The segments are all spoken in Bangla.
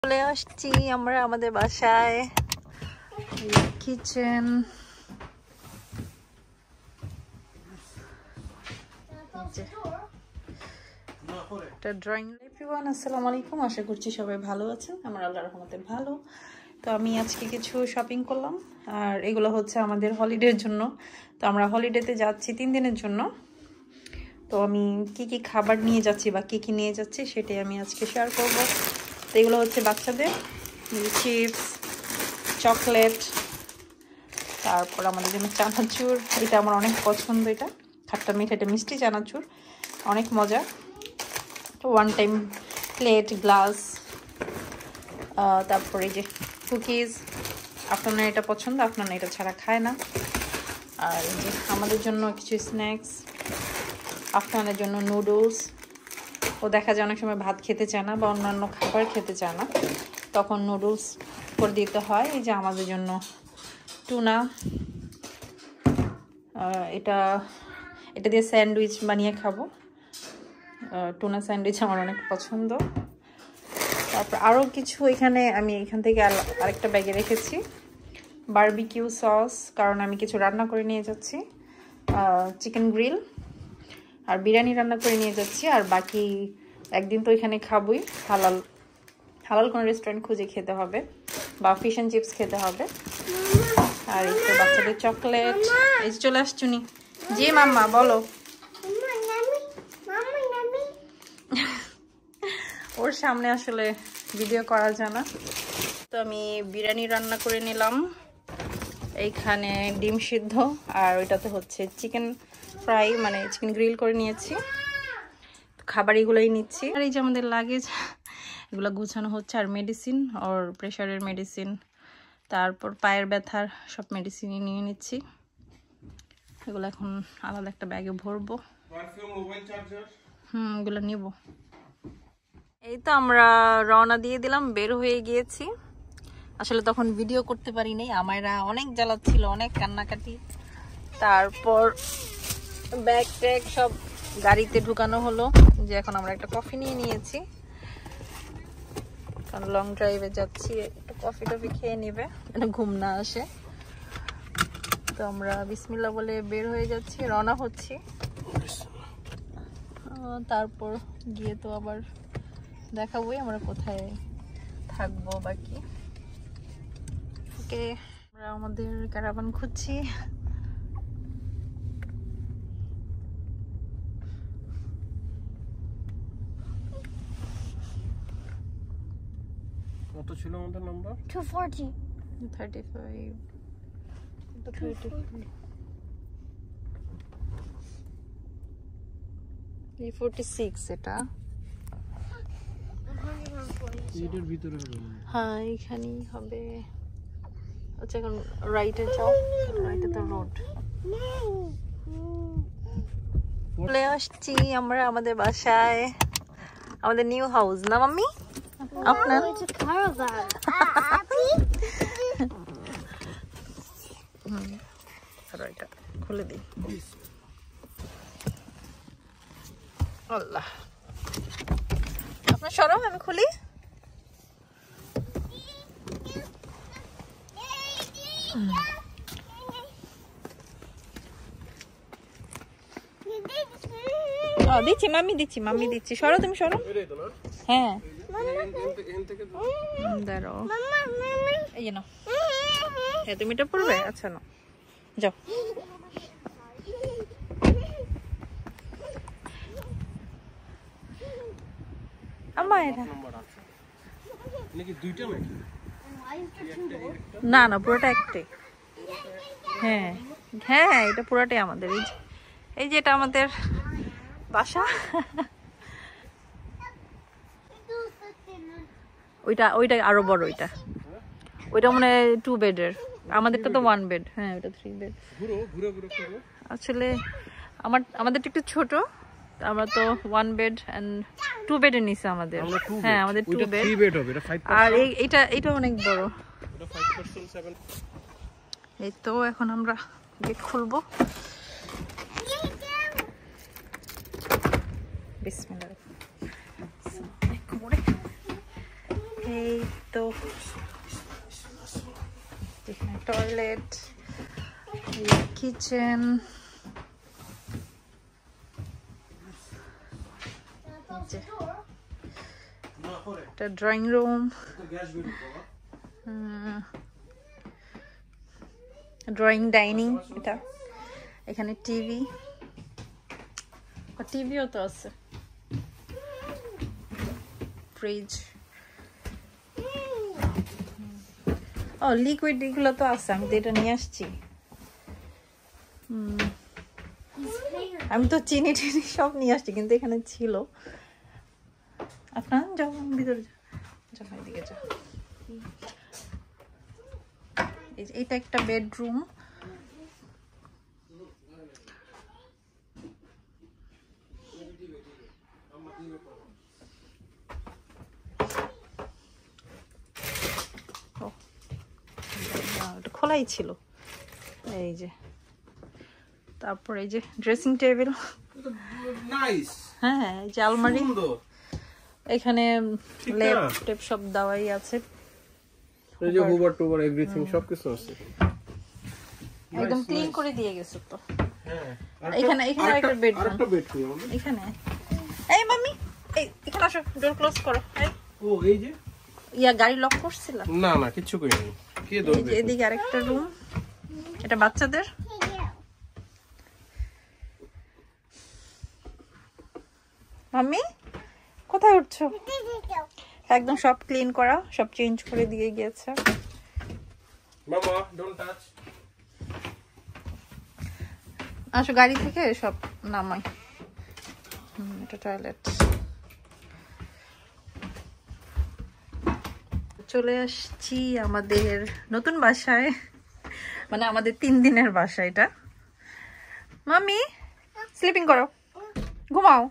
চলে আসছি আমরা আমাদের বাসায়। Kitchen, drawing. এভরিওয়ান আসসালামু আলাইকুম, আশা করছি সবাই ভালো আছেন। আমার আল্লাহর রহমতে ভালো। তো আমি আজকে কিছু শপিং করলাম, আর এগুলো হচ্ছে আমাদের হলিডের জন্য। তো আমরা হলিডেতে যাচ্ছি 3 দিনের জন্য। তো আমি কি কি খাবার নিয়ে যাচ্ছি বা কি কি নিয়ে যাচ্ছি সেটাই আমি আজকে শেয়ার করব। তো এগুলো হচ্ছে বাচ্চাদের চিপস, চকলেট, তারপর আমাদের জন্য চানাচুর। এটা আমার অনেক পছন্দ, এটা খাট্টা মিঠা, এটা মিষ্টি চানাচুর, অনেক মজা। ওয়ান টাইম প্লেট, গ্লাস, তারপরে যে কুকিজ। আপনার এটা পছন্দ, আপনার এটা ছাড়া খায় না। আর যে আমাদের জন্য কিছু স্ন্যাক্স, আপনাদের জন্য নুডলস। ও দেখা যায় অনেক সময় ভাত খেতে চায় না বা অন্যান্য খাবার খেতে চায় না, তখন নুডলস করে দিতে হয়। এই যে আমাদের জন্য টুনা, এটা দিয়ে স্যান্ডউইচ বানিয়ে খাবো। টুনা স্যান্ডউইচ আমার অনেক পছন্দ। তারপর আরও কিছু এখানে আমি এখান থেকে আরেকটা ব্যাগে রেখেছি বারবিকিউ সস, কারণ আমি কিছু রান্না করে নিয়ে যাচ্ছি। চিকেন গ্রিল আর বিরিয়ানি রান্না করে নিয়ে যাচ্ছি। আর বাকি একদিন তো এখানে খাবই, হালাল কোনো রেস্টুরেন্ট খুঁজে খেতে হবে বা ফিশ অ্যান্ড চিপস খেতে হবে। আর এই তো বাচ্চাদের চকলেট। এই চলে আসছুনি। জি মাম্মা বলো। ওর সামনে আসলে ভিডিও করা যায় না। তো আমি বিরিয়ানি রান্না করে নিলাম। এইখানে ডিম সিদ্ধ, আর ওইটাতে হচ্ছে চিকেন ফ্রাই, মানে চিকেন গ্রিল করে নিয়েছি। খাবার এগুলোই নিচ্ছি। আর এই যে আমাদের লাগেজ, এগুলো গুছানো হচ্ছে। আর মেডিসিন, ওর প্রেশারের মেডিসিন, তারপর পায়ের ব্যথার সব মেডিসিনই নিয়ে নিচ্ছি। এগুলো এখন আলাদা একটা ব্যাগে ভরবো। এগুলো নিব। এই তো আমরা রওনা দিয়ে দিলাম, বের হয়ে গিয়েছি। আসলে তখন ভিডিও করতে পারিনি, আমারা অনেক জ্বালাচ্ছিল, অনেক কান্নাকাটি। তারপর ব্যাগ ট্যাগ সব গাড়িতে ঢুকানো হলো। যে এখন আমরা একটা কফি নিয়ে নিয়েছি, কারণ লং ড্রাইভে যাচ্ছি, একটু কফি টফি খেয়ে নেবে, ঘুম না আসে। তো আমরা বিসমিল্লাহ বলে বের হয়ে যাচ্ছি, রওনা হচ্ছি। তারপর গিয়ে তো আবার দেখাবোই আমরা কোথায় থাকবো বাকি। ওকে, আমরা আমাদের ক্যারাভান খুঁজছি। কত ছিল আমাদের নাম্বার? 240 35 46 এটা। এটার ভিতরে হবে। হ্যাঁ এখানেই হবে। আচ্ছা এখন রাইটে যাও, রাইটে তো রোড। চলে আসছি আমরা আমাদের বাসায়, আমাদের নিউ হাউস না মাম্মি? আপনার it's a caravan. এটা খুলে দিই। আল্লাহ, আপনার সরম, আমি খুলি। দিচ্ছি মাম্মি দিচ্ছি। সরো তুমি, সরো। হ্যাঁ দাঁড়াও, এই যে নাও। হ্যাঁ তুমি এটা পড়বে? আচ্ছা নাও, যাও। আমার এটা দুইটা নাকি? না না, পুরোটা একটাই। হ্যাঁ হ্যাঁ, এটা পুরোটাই আমাদের। এই যে এটা আমাদের বাসা। ওইটা আরো বড়, ওইটা মানে 2 বেডের। আমাদেরটা তো 1 বেড। হ্যাঁ ওইটা 3 বেড। আসলে আমাদের একটু ছোট, আমরা তো 1 বেড এন্ড 2 বেডের নিচে আমাদের। হ্যাঁ আমাদের 2 বেড। 3 বেড হবে, এটা 5%। আর এটা অনেক বড়, এটা 5% 7। এই তো এখন আমরা গেট খুলবো। বিসমিল্লাহ। এই তো এখানে টয়লেট, কিচেন, এটা ড্রয়িং রুম, ড্রয়িং ডাইনিং, এটা এখানে টিভিও তো আছে, ফ্রিজ, ও লিকুইড এগুলো তো আছে, আমি তো এটা নিয়ে আসছি। আমি তো চিনি টিনি সব নিয়ে আসছি, কিন্তু এখানে ছিল। আপনার যাও ভিতরে, যাও এদিকে যাও। এটা একটা বেডরুম, খোলাই ছিল। এই যে তারপর এই যে ড্রেসিং টেবিল, হ্যাঁ এই যে আলমারি, এখানে ল্যাপটপ সব দেওয়াই আছে, এই যে হুবার টুবার এভরিথিং সব কিছু আছে, একদম ক্লিন করে দিয়ে গেছে তো। হ্যাঁ এখানে একটা বেডরুম, এখানে এই মাম্মি এই এখানে আসো, ডোর ক্লোজ করো। ও এই যে গাড়ি লক করছিল না না কিছু করিনি, কে ধরবে? এদিকে আরেকটা রুম, এটা বাচ্চাদের। মাম্মি কোথায় উঠছো? একদম সব ক্লিন করা, সব চেঞ্জ করে দিয়ে গিয়েছে। মামা ডোন্ট টাচ। আসো গাড়ি থেকে সব নামাই। এটা টয়লেট। চলে আসছি আমাদের নতুন বাসায়, মানে আমাদের 3 দিনের বাসা এটা। মাম্মি স্লিপিং করো, ঘুমাও।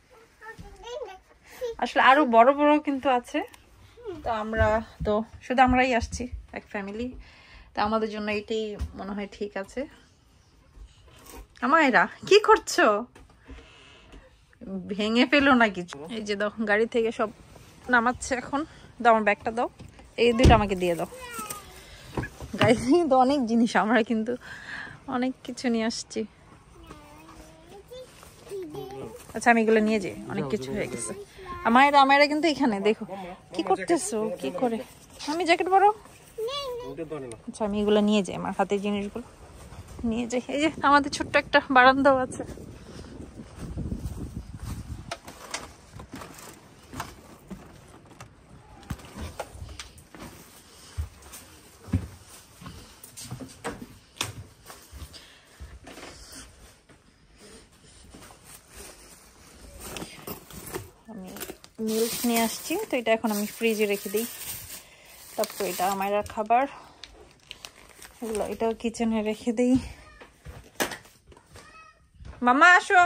আসলে আরো বড় বড় কিন্তু আছে, তো আমরা তো শুধু আমরাই আসছি, এক ফ্যামিলি, তো আমাদের জন্য এটাই মনে হয় ঠিক আছে। আমায়রা কি করছো? ভেঙে ফেলো না কিছু। এই যে দাও, গাড়ি থেকে সব নামাচ্ছে এখন। দাও আমার ব্যাগটা দাও, এই দুটো আমাকে দিয়ে দাও। গাড়ি থেকে কিন্তু অনেক জিনিস, আমরা কিন্তু অনেক কিছু নিয়ে আসছি। আচ্ছা আমি এগুলো নিয়ে যাই, অনেক কিছু হয়ে গেছে। আমায়রা কিন্তু এখানে দেখো কি করতেছো, কি করে। আমি জ্যাকেট পরো। আচ্ছা আমি এগুলো নিয়ে যাই, আমার হাতের জিনিসগুলো নিয়ে যাই। এই যে আমাদের ছোট্ট একটা বারান্দাও আছে। আমি মিল্ক নিয়ে আসছি, তো এটা এখন আমি ফ্রিজে রেখে দিই। তারপর এটা আমার খাবার, এগুলো এটাও কিচেনে রেখে দিই। মামা আসো।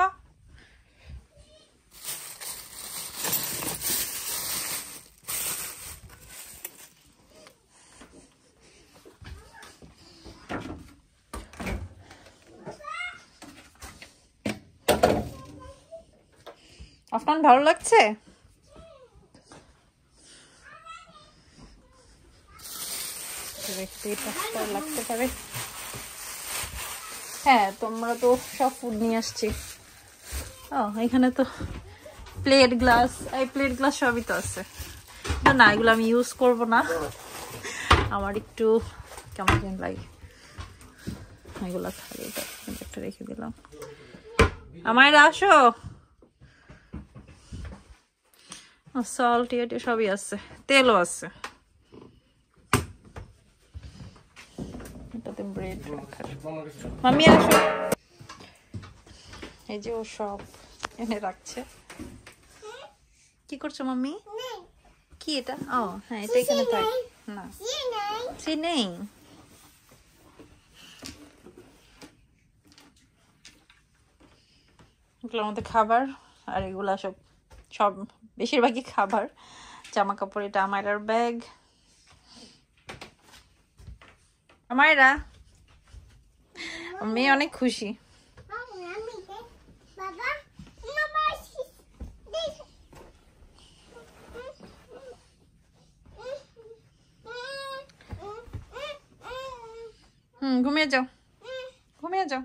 আফনান ভালো লাগছে? লাগতে পারে। হ্যাঁ তোমরা তো সব ফুড নিয়ে আসছি। এখানে তো প্লেট গ্লাস, এই প্লেট গ্লাস সবই তো আছে। না এগুলো আমি ইউজ করব না, আমার একটু কেমন যেন লাগে। এগুলো খালি একটা রেখে দিলাম। আমায় আসো। সল্ট ইয়ে সবই আছে, তেলও আছে। এটাতে ব্রেড রাখার। মাম্মি আসো। এই যে ও সব এনে রাখছে। কি করছো মাম্মি? কি এটা? ও হ্যাঁ এটা এখানে থাক না, সি নেই। এগুলোর মধ্যে খাবার, আর এগুলা সব বেশিরভাগই খাবার। জামা কাপড়, এটা আমায়রার ব্যাগ। আমায়রা মেয়ে অনেক খুশি। ঘুমিয়ে যাও, ঘুমিয়ে যাও।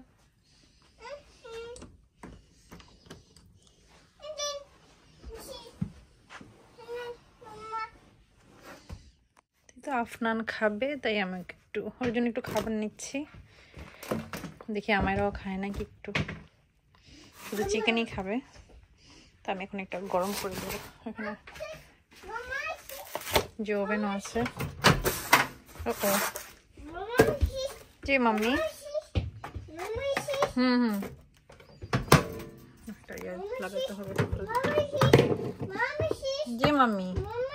তো আফনান খাবে, তাই আমি একটু ওর জন্য একটু খাবার নিচ্ছি। দেখি আমারও খায় নাকি, একটু শুধু চিকেনই খাবে। তা আমি এখন একটা গরম করে দেবো। এখানে যে ওভেনও আছে। ও জি মাম্মি। লাগাতে হবে। জি মাম্মি।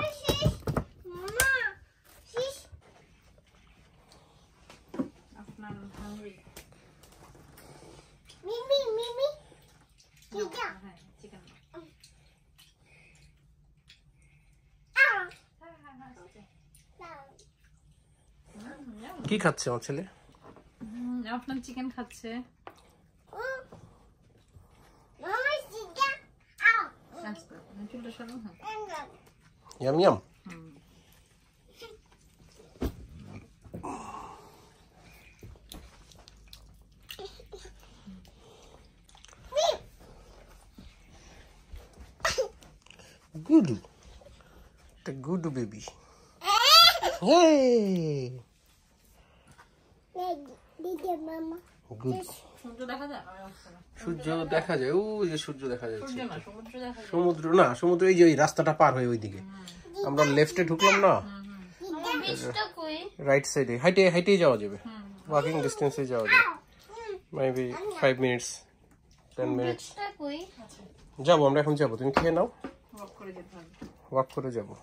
কি খাচ্ছে আমার ছেলে? আপনার চিকেন খাচ্ছে। Yam yam. গুডু, একটা গুডু বেবি। Hey! সূর্য দেখা যায়, ওই যে সূর্য দেখা যাচ্ছে। সমুদ্র না, সমুদ্র এই যে ওই রাস্তাটা পার হয়ে ওইদিকে। আমরা লেফটে ঢুকলাম না, রাইট সাইডে হাইটে হাইটেই যাওয়া যাবে, ওয়াকিং ডিস্টেন্সে যাওয়া যাবে। মেবি 5 মিনিটস 10 মিনিটস যাবো আমরা এখন। যাবো, তুমি খেয়ে নাও, ওয়াক করে যাবো।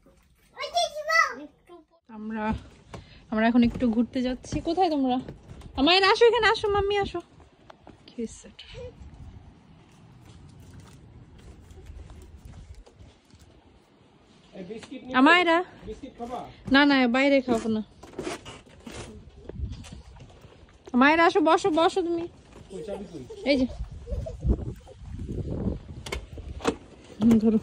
আমরা এখন একটু ঘুরতে যাচ্ছি। কোথায় তোমরা? আমার আসো, এখানে আসো মাম্মি, আসো। আমায়রা না না, বাইরে খাবো না। মায়েরা আসো, বসো বসো তুমি। এই যে ধরো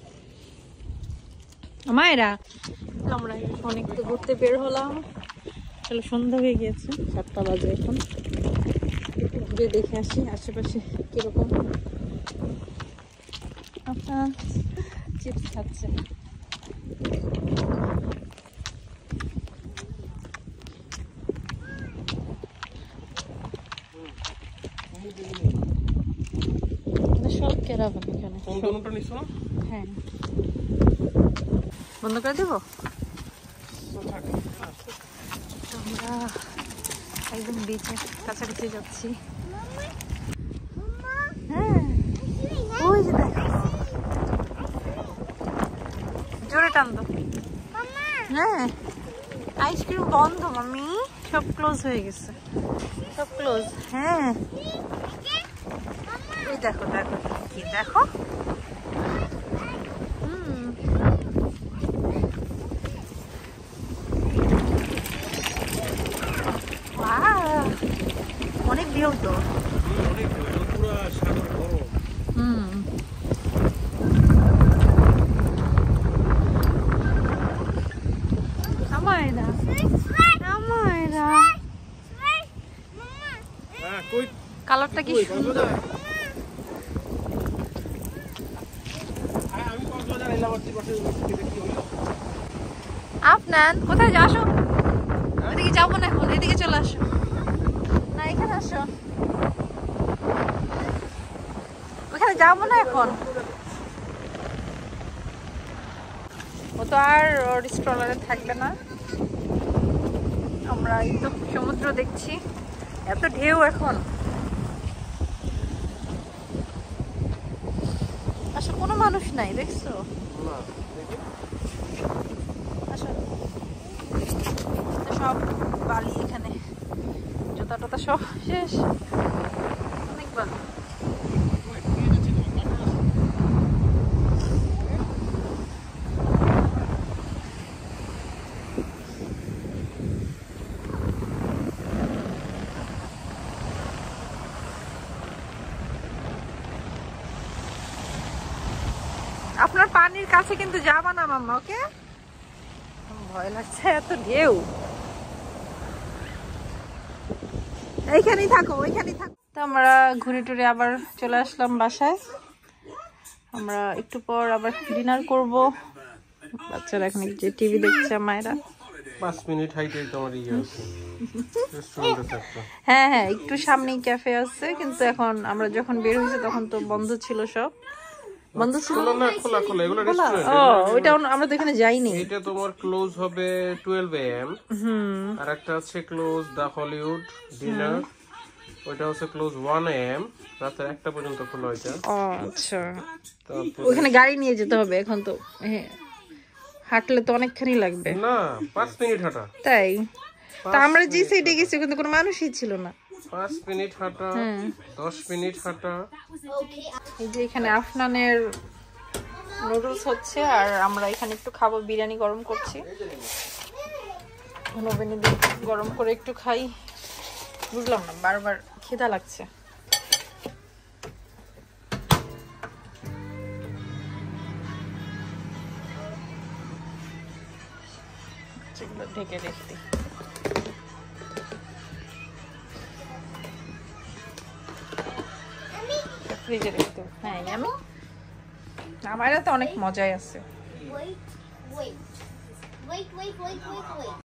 মায়েরা। আমরা অনেক তো ঘুরতে বের হলাম। চলো, সন্ধ্যা হয়ে গিয়েছে, 7টা বাজে এখন। ঘুরে দেখে আসি আশেপাশে কিরকম। আপনার চিপস খাচ্ছে। সব কেরাবেন এখানে। হ্যাঁ, বন্ধ করে দেবো। আমরা একদম বিচের কাছাকাছি যাচ্ছি। হ্যাঁ, ওই যে দেখো, জোরে টান দো। হ্যাঁ, আইসক্রিম বন্ধ মাম্মি, সব ক্লোজ হয়ে গেছে, সব ক্লোজ। হ্যাঁ, এই দেখো দেখো কি দেখো। অনেক ঢেউ তো। কালারটা কি সুন্দর। আপনার কোথায় আসো? ওইদিকে যাবো না এখন, এদিকে চলে আসো। না, এখানে আসো। ওখানে যাবো না এখন। ও তো আর ওর স্ট্রলারে থাকবে না। আমরা এই তো সমুদ্র দেখছি, এত ঢেউ এখন। আসলে কোনো মানুষ নাই, দেখছো? সব বালি, এখানে জুতা টুতা সব শেষ, অনেক বালি। আপনার পানির কাছে কিন্তু যাবা না মাম্মা, ওকে? ভয় লাগছে, এত ঢেউ। এইখানেই থাকো। তো আমরা ঘুরে টুরে আবার চলে আসলাম বাসায়। আমরা একটু পর আবার ডিনার করব। বাচ্চারা এখন যে টিভি দেখছে, মায়েরা 5 মিনিট হাইটে তোমার ইয়ে আছে রেস্টুরেন্ট আছে একটা। হ্যাঁ হ্যাঁ, একটু সামনেই ক্যাফে আছে, কিন্তু এখন আমরা যখন বের হয়েছি তখন তো বন্ধ ছিল, সব বন্ধ ছিল। না, খোলা এগুলো রেস্টুরেন্ট। ও, ওইটা আমরা তো এখানে যাইনি। এটা তোমার ক্লোজ হবে 12 AM। আর একটা আছে ক্লোজ দা হলিউড ডিনার, ওইটা হচ্ছে ক্লোজ 1 AM, রাতে 1টা পর্যন্ত খোলা ওইটা। ও আচ্ছা, তারপর ওখানে গাড়ি নিয়ে যেতে হবে এখন তো। হ্যাঁ, হাঁটলে তো অনেকখানি লাগবে। না, 5 মিনিট হাঁটা। তাই? তা আমরা যে সাইডে গেছি কিন্তু কোনো মানুষই ছিল না। 5 মিনিট হাঁটা, 10 মিনিট হাঁটা। এই যে এখানে আফনানের নুডলস হচ্ছে, আর আমরা এখানে একটু খাবো। বিরিয়ানি গরম করছি, ওভেনে দিয়ে গরম করে একটু খাই। বুঝলাম না, বারবার খিদা লাগছে। ঢেকে দেখতে ফ্রিজে দেখতে। হ্যাঁ, আমি আমার তো অনেক মজাই আছে।